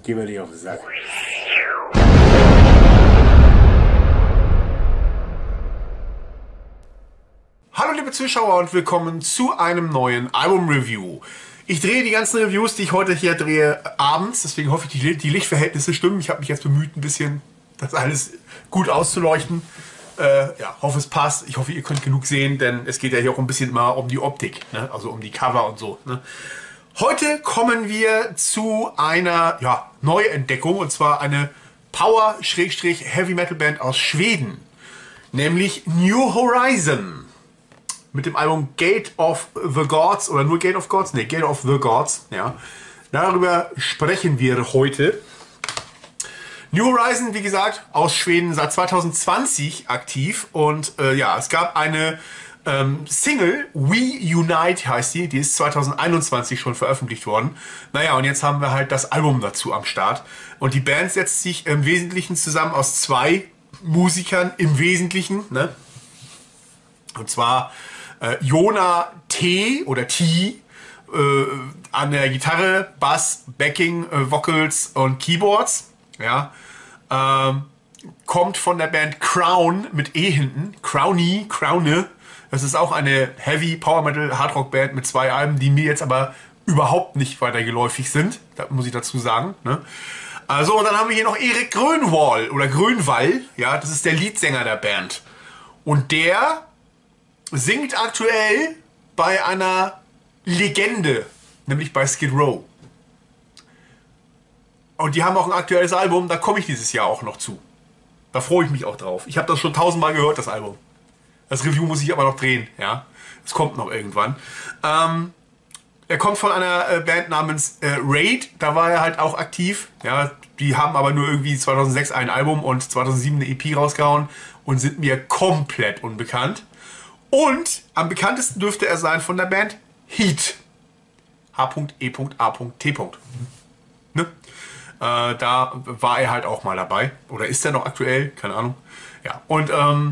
Geh mir nicht auf den Sack. Hallo liebe Zuschauer und willkommen zu einem neuen Album-Review. Ich drehe die ganzen Reviews, die ich heute hier drehe, abends. Deswegen hoffe ich, die Lichtverhältnisse stimmen. Ich habe mich jetzt bemüht, ein bisschen das alles gut auszuleuchten. Ja, hoffe es passt. Ich hoffe, ihr könnt genug sehen, denn es geht ja hier auch ein bisschen mal um die Optik, ne? Also um die Cover und so. Ne? Heute kommen wir zu einer Neuentdeckung, und zwar eine Power-Heavy-Metal-Band aus Schweden, nämlich New Horizon. Mit dem Album Gate of the Gods, oder nur Gate of Gods? Ne, Gate of the Gods, ja. Darüber sprechen wir heute. New Horizon, wie gesagt, aus Schweden, seit 2020 aktiv. Und ja, es gab eine Single, We Unite heißt die ist 2021 schon veröffentlicht worden. Naja, und jetzt haben wir halt das Album dazu am Start. Und die Band setzt sich im Wesentlichen zusammen aus zwei Musikern, im Wesentlichen, ne? Und zwar Jona T oder T an der Gitarre, Bass, Backing, Vocals und Keyboards. Ja, kommt von der Band Crown mit E hinten. Crowne. Das ist auch eine Heavy Power Metal Hard Rock Band mit zwei Alben, die mir jetzt aber überhaupt nicht weiter geläufig sind. Das muss ich dazu sagen. Ne? Also, und dann haben wir hier noch Erik Grönwall oder Grönwall. Ja, das ist der Leadsänger der Band. Und der singt aktuell bei einer Legende, nämlich bei Skid Row. Und die haben auch ein aktuelles Album, da komme ich dieses Jahr auch noch zu. Da freue ich mich auch drauf. Ich habe das schon 1000-mal gehört, das Album. Das Review muss ich aber noch drehen, ja. Es kommt noch irgendwann. Er kommt von einer Band namens Raid, da war er halt auch aktiv. Ja, die haben aber nur irgendwie 2006 ein Album und 2007 eine EP rausgehauen und sind mir komplett unbekannt. Und am bekanntesten dürfte er sein von der Band Heat. H.E.A.T. Ne? Da war er halt auch mal dabei. Oder ist er noch aktuell? Keine Ahnung. Ja, und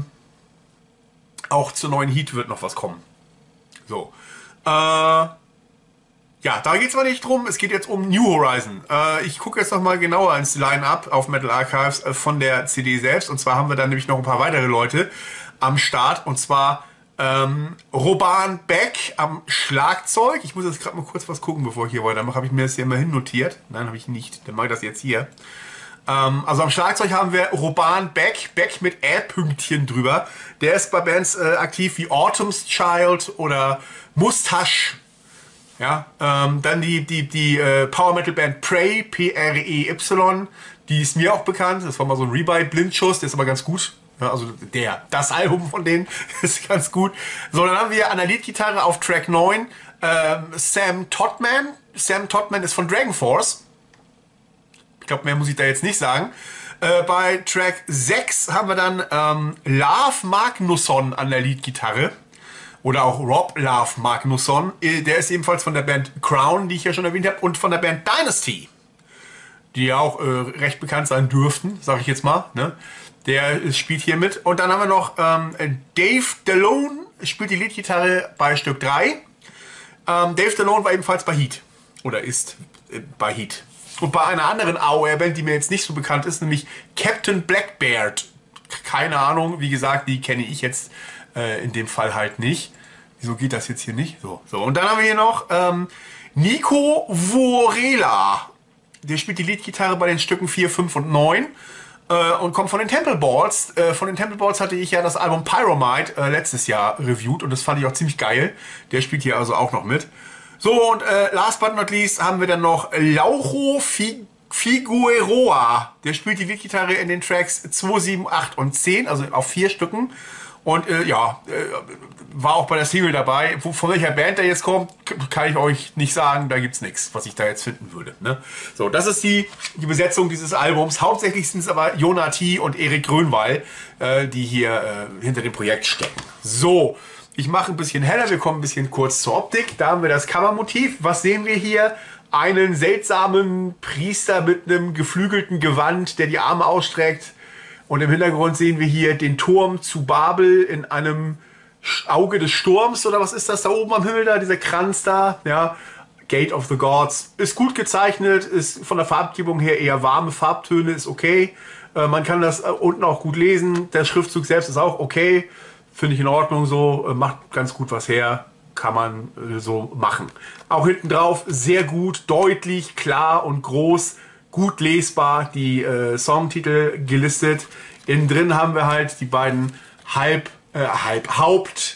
auch zur neuen Heat wird noch was kommen. So. Ja, da geht es aber nicht drum. Es geht jetzt um New Horizon. Ich gucke jetzt noch mal genauer ins Line-Up auf Metal Archives von der CD selbst. Und zwar haben wir dann nämlich noch ein paar weitere Leute am Start. Und zwar Roban Beck am Schlagzeug. Ich muss jetzt gerade mal kurz was gucken, bevor ich hier weitermache. Habe ich mir das hier mal hinnotiert? Nein, habe ich nicht. Dann mache ich das jetzt hier. Also am Schlagzeug haben wir Roban Beck. Beck mit Ä-Pünktchen drüber. Der ist bei Bands aktiv wie Autumn's Child oder Mustache. Ja, dann die Power Metal Band Prey, P-R-E-Y. Die ist mir auch bekannt. Das war mal so ein Rebuy-Blindschuss. Der ist aber ganz gut. Ja, also das Album von denen ist ganz gut. So, dann haben wir an der Leadgitarre auf Track 9 Sam Todman. Sam Todman ist von Dragon Force. Ich glaube, mehr muss ich da jetzt nicht sagen. Bei Track 6 haben wir dann Love Magnusson an der Leadgitarre. Oder auch Rob Love Magnusson. Der ist ebenfalls von der Band Crown, die ich ja schon erwähnt habe. Und von der Band Dynasty. Die ja auch recht bekannt sein dürften, sage ich jetzt mal. Ne? Der spielt hier mit. Und dann haben wir noch Dave Delone, spielt die Leadgitarre bei Stück 3. Dave Delone war ebenfalls bei Heat. Oder ist bei Heat. Und bei einer anderen AOR-Band, die mir jetzt nicht so bekannt ist, nämlich Captain Blackbeard. Keine Ahnung, wie gesagt, die kenne ich jetzt in dem Fall halt nicht. Wieso geht das jetzt hier nicht? So. Und dann haben wir hier noch Nico Vorela. Der spielt die Leadgitarre bei den Stücken 4, 5 und 9. Und kommt von den Temple Balls. Von den Temple Balls hatte ich ja das Album Pyromite letztes Jahr reviewed und das fand ich auch ziemlich geil. Der spielt hier also auch noch mit. So, und last but not least haben wir dann noch Lauro Figueroa. Der spielt die Leadgitarre in den Tracks 2, 7, 8 und 10, also auf 4 Stücken. Und war auch bei der Single dabei. Von welcher Band der jetzt kommt, kann ich euch nicht sagen. Da gibt es nichts, was ich da jetzt finden würde. Ne? So, das ist die Besetzung dieses Albums. Hauptsächlich sind es aber Jona T. und Erik Grönwall, die hier hinter dem Projekt stecken. So, ich mache ein bisschen heller. Wir kommen ein bisschen kurz zur Optik. Da haben wir das Covermotiv. Was sehen wir hier? Einen seltsamen Priester mit einem geflügelten Gewand, der die Arme ausstreckt. Und im Hintergrund sehen wir hier den Turm zu Babel in einem Auge des Sturms, oder was ist das da oben am Himmel da, dieser Kranz da, ja. Gate of the Gods. Ist gut gezeichnet, ist von der Farbgebung her eher warme Farbtöne, ist okay. Man kann das unten auch gut lesen. Der Schriftzug selbst ist auch okay. Finde ich in Ordnung so. Macht ganz gut was her. Kann man so machen. Auch hinten drauf sehr gut, deutlich, klar und groß. Gut lesbar die Songtitel gelistet. Innen drin haben wir halt die beiden Haupt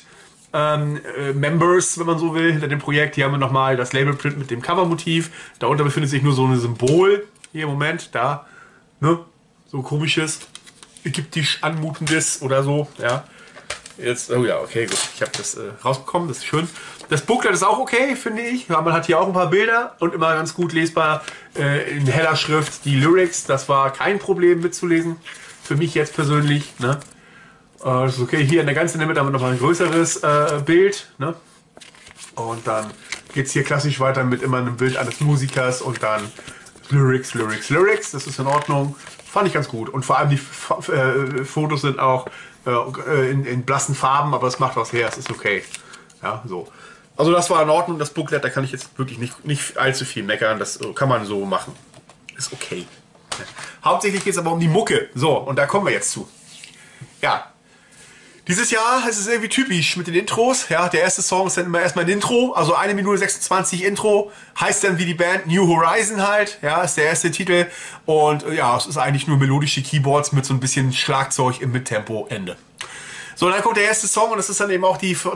Members, wenn man so will, hinter dem Projekt. Hier haben wir nochmal das Labelprint mit dem Covermotiv. Darunter befindet sich nur so ein Symbol. Hier im Moment, da, ne? So komisches, ägyptisch anmutendes oder so, ja. Jetzt, oh ja, okay, gut. Ich habe das rausbekommen, das ist schön. Das Booklet ist auch okay, finde ich. Ja, man hat hier auch ein paar Bilder und immer ganz gut lesbar in heller Schrift die Lyrics. Das war kein Problem mitzulesen. Für mich jetzt persönlich, ne? Das ist okay. Hier in der Mitte haben wir noch mal ein größeres Bild, ne? Und dann geht es hier klassisch weiter mit immer einem Bild eines Musikers und dann Lyrics. Das ist in Ordnung. Fand ich ganz gut. Und vor allem die Fotos sind auch in blassen Farben, aber es macht was her. Es ist okay. Ja, so. Also das war in Ordnung. Das Booklet, da kann ich jetzt wirklich nicht allzu viel meckern. Das kann man so machen. Ist okay. Hauptsächlich geht es aber um die Mucke. So, und da kommen wir jetzt zu. Ja. Dieses Jahr ist es irgendwie typisch mit den Intros. Ja, der erste Song ist dann immer erstmal ein Intro, also 1 Minute 26 Intro, heißt dann wie die Band New Horizon halt, ja, ist der erste Titel und ja, es ist eigentlich nur melodische Keyboards mit so ein bisschen Schlagzeug im Mittempo Ende. So, dann kommt der erste Song und das ist dann eben auch die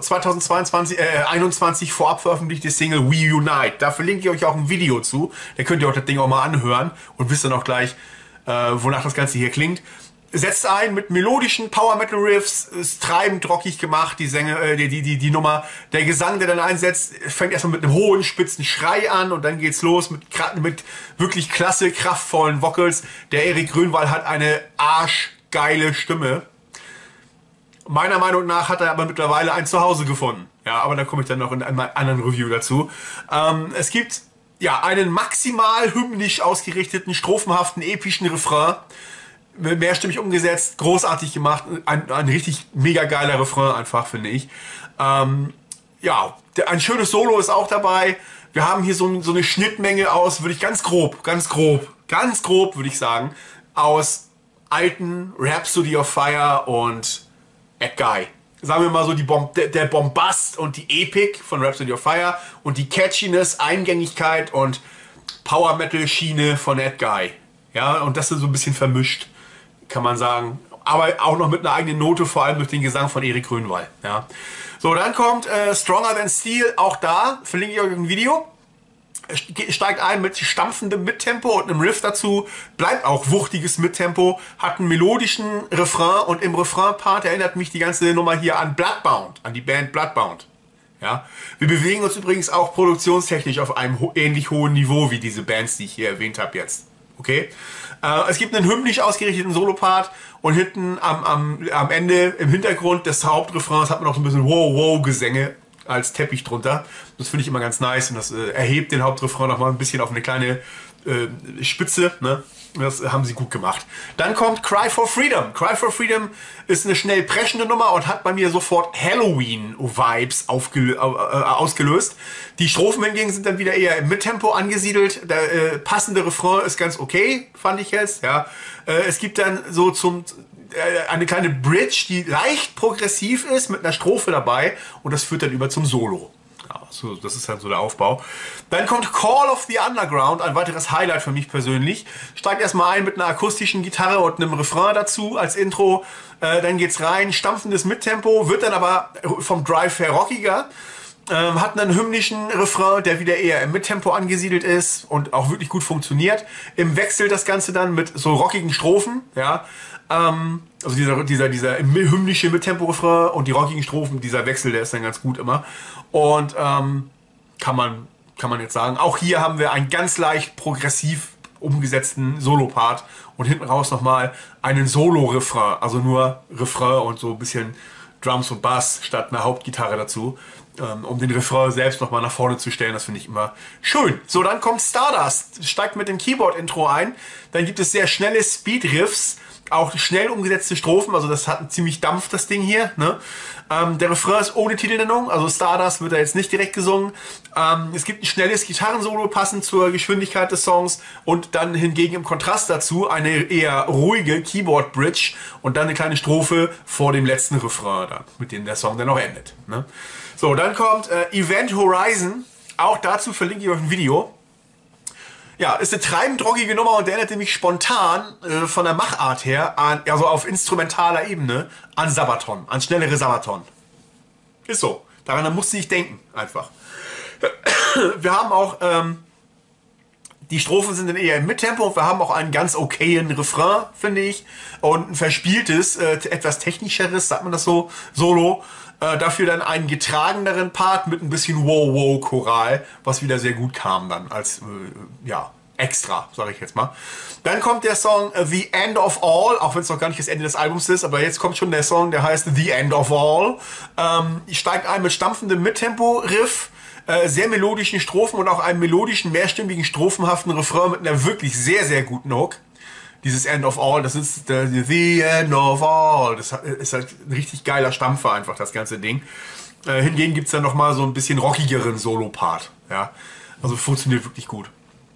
2021 vorab veröffentlichte Single We Unite. Da verlinke ich euch auch ein Video zu, da könnt ihr euch das Ding auch mal anhören und wisst dann auch gleich, wonach das Ganze hier klingt. Setzt ein mit melodischen Power Metal Riffs, ist treibend rockig gemacht, die Nummer. Der Gesang, der dann einsetzt, fängt erstmal mit einem hohen, spitzen Schrei an und dann geht's los mit wirklich klasse, kraftvollen Vocals. Der Erik Grönwald hat eine arschgeile Stimme. Meiner Meinung nach hat er aber mittlerweile ein Zuhause gefunden. Ja, aber da komme ich dann noch in einem anderen Review dazu. Es gibt ja einen maximal hymnisch ausgerichteten, strophenhaften, epischen Refrain. Mehrstimmig umgesetzt, großartig gemacht, ein richtig mega geiler Refrain einfach, finde ich. Ja, ein schönes Solo ist auch dabei. Wir haben hier so eine Schnittmenge aus, würde ich ganz grob, würde ich sagen, aus alten Rhapsody of Fire und Edguy. Sagen wir mal so der Bombast und die Epik von Rhapsody of Fire und die Catchiness, Eingängigkeit und Power Metal Schiene von Edguy. Ja, und das ist so ein bisschen vermischt, kann man sagen. Aber auch noch mit einer eigenen Note, vor allem durch den Gesang von Erik Grönwald. Ja. So, dann kommt Stronger Than Steel, auch da, verlinke ich euch ein Video. Steigt ein mit stampfendem Mittempo und einem Riff dazu, bleibt auch wuchtiges Mittempo, hat einen melodischen Refrain und im Refrain-Part erinnert mich die ganze Nummer hier an Bloodbound, an die Band Bloodbound. Ja. Wir bewegen uns übrigens auch produktionstechnisch auf einem ähnlich hohen Niveau wie diese Bands, die ich hier erwähnt habe jetzt. Okay? Es gibt einen hymnisch ausgerichteten Solopart und hinten am Ende im Hintergrund des Hauptrefrains hat man noch so ein bisschen Wow-Wow-Gesänge als Teppich drunter. Das finde ich immer ganz nice und das erhebt den Hauptrefrain noch mal ein bisschen auf eine kleine Spitze. Ne? Das haben sie gut gemacht. Dann kommt Cry for Freedom. Cry for Freedom ist eine schnell preschende Nummer und hat bei mir sofort Halloween-Vibes ausgelöst. Die Strophen hingegen sind dann wieder eher im Mittempo angesiedelt. Der passende Refrain ist ganz okay, fand ich jetzt. Ja. Es gibt dann so eine kleine Bridge, die leicht progressiv ist, mit einer Strophe dabei und das führt dann über zum Solo. Ja, so, das ist halt so der Aufbau. Dann kommt Call of the Underground, ein weiteres Highlight für mich persönlich. Steigt erstmal ein mit einer akustischen Gitarre und einem Refrain dazu als Intro. Dann geht's rein, stampfendes Mittempo, wird dann aber vom Drive her rockiger. Hat einen hymnischen Refrain, der wieder eher im Mittempo angesiedelt ist und auch wirklich gut funktioniert. Im Wechsel das Ganze dann mit so rockigen Strophen, ja. Also dieser hymnische Mittempo-Refrain und die rockigen Strophen, dieser Wechsel, der ist dann ganz gut immer. Und kann man jetzt sagen, auch hier haben wir einen ganz leicht progressiv umgesetzten Solo-Part und hinten raus nochmal einen Solo-Refrain, also nur Refrain und so ein bisschen Drums und Bass statt einer Hauptgitarre dazu, um den Refrain selbst nochmal nach vorne zu stellen. Das finde ich immer schön. So, dann kommt Stardust, steigt mit dem Keyboard-Intro ein. Dann gibt es sehr schnelle Speed-Riffs, auch schnell umgesetzte Strophen, also das hat einen ziemlich Dampf, das Ding hier. Ne? Der Refrain ist ohne Titelnennung, also Stardust wird da jetzt nicht direkt gesungen. Es gibt ein schnelles Gitarrensolo passend zur Geschwindigkeit des Songs und dann hingegen im Kontrast dazu eine eher ruhige Keyboard-Bridge und dann eine kleine Strophe vor dem letzten Refrain, dann, mit dem der Song dann auch endet. Ne? So, dann kommt Event Horizon, auch dazu verlinke ich euch ein Video. Ja, ist eine treibend rockige Nummer und der erinnerte mich spontan von der Machart her, also auf instrumentaler Ebene, an Sabaton, an schnellere Sabaton. Ist so. Daran musste ich denken, einfach. Wir haben auch, die Strophen sind dann eher im Mittempo und wir haben auch einen ganz okayen Refrain, finde ich. Und ein verspieltes, etwas technischeres, sagt man das so, Solo. Dafür dann einen getrageneren Part mit ein bisschen Wow-Wow-Choral, was wieder sehr gut kam dann als, ja, extra, sage ich jetzt mal. Dann kommt der Song The End of All, auch wenn es noch gar nicht das Ende des Albums ist, aber jetzt kommt schon der Song, der heißt The End of All. Steigt ein mit stampfendem Mittempo-Riff, sehr melodischen Strophen und auch einem melodischen, mehrstimmigen, strophenhaften Refrain mit einer wirklich sehr, sehr guten Hook. Dieses End of All, das ist The End of All. Das ist halt ein richtig geiler Stampfer einfach, das ganze Ding. Hingegen gibt es dann nochmal so ein bisschen rockigeren Solo-Part. Ja? Also funktioniert wirklich gut.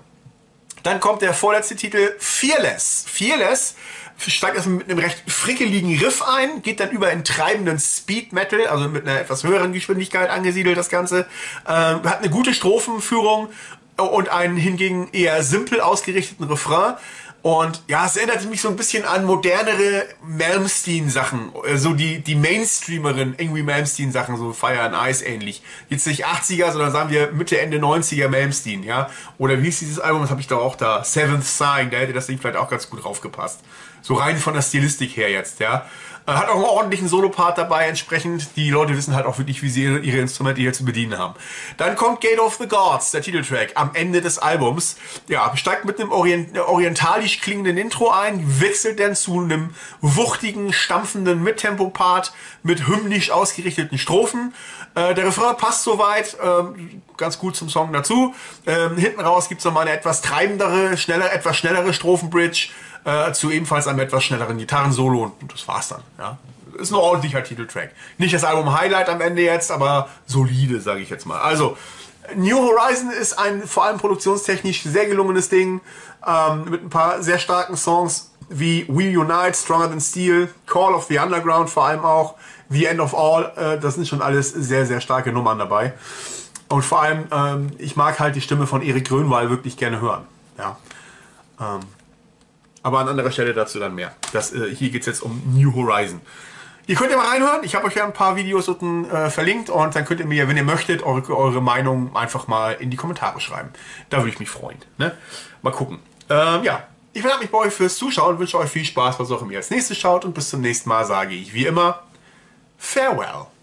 Dann kommt der vorletzte Titel, Fearless. Fearless steigt erstmal mit einem recht frickeligen Riff ein, geht dann über in treibenden Speed Metal, also mit einer etwas höheren Geschwindigkeit angesiedelt das Ganze. Hat eine gute Strophenführung und einen hingegen eher simpel ausgerichteten Refrain. Und ja, es erinnert mich so ein bisschen an modernere Malmsteen-Sachen, so die Mainstreamerin Yngwie Malmsteen-Sachen, so Fire and Ice ähnlich. Jetzt nicht 80er, sondern sagen wir Mitte, Ende 90er Malmsteen, ja. Oder wie ist dieses Album, das habe ich doch auch da, Seventh Sign, da hätte das Ding vielleicht auch ganz gut draufgepasst. So rein von der Stilistik her jetzt, ja. Hat auch einen ordentlichen Solopart dabei, entsprechend. Die Leute wissen halt auch wirklich, wie sie ihre Instrumente hier zu bedienen haben. Dann kommt Gate of the Gods, der Titeltrack, am Ende des Albums. Ja, steigt mit einem orientalisch klingenden Intro ein, wechselt dann zu einem wuchtigen, stampfenden Mittempo-Part mit hymnisch ausgerichteten Strophen. Der Refrain passt soweit, ganz gut zum Song dazu. Hinten raus gibt es nochmal eine etwas treibendere, etwas schnellere Strophenbridge. Zu ebenfalls einem etwas schnelleren Gitarrensolo und das war's dann. Ja. Ist ein ordentlicher Titeltrack. Nicht das Album-Highlight am Ende jetzt, aber solide, sage ich jetzt mal. Also, New Horizon ist ein vor allem produktionstechnisch sehr gelungenes Ding, mit ein paar sehr starken Songs wie We Unite, Stronger Than Steel, Call of the Underground vor allem auch, The End of All, das sind schon alles sehr, sehr starke Nummern dabei. Und vor allem, ich mag halt die Stimme von Erik Grönwall wirklich gerne hören. Ja. Aber an anderer Stelle dazu dann mehr. Hier geht es jetzt um New Horizon. Ihr könnt ja mal reinhören. Ich habe euch ja ein paar Videos unten verlinkt und dann könnt ihr mir, wenn ihr möchtet, eure Meinung einfach mal in die Kommentare schreiben. Da würde ich mich freuen. Ne? Mal gucken. Ja, ich bedanke mich bei euch fürs Zuschauen, wünsche euch viel Spaß, was auch immer ihr als nächstes schaut und bis zum nächsten Mal sage ich wie immer Farewell.